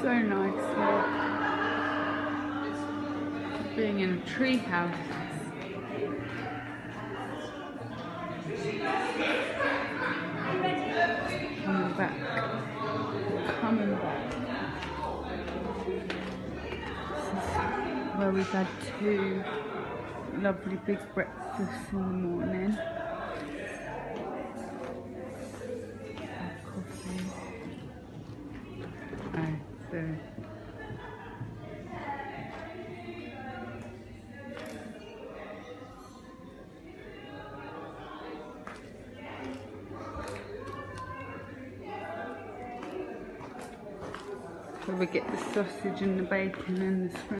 so nice here. Being in a tree house. Coming back. Coming back. This is where we've had 2 lovely big breakfasts in the morning. Coffee. So we get the sausage and the bacon and the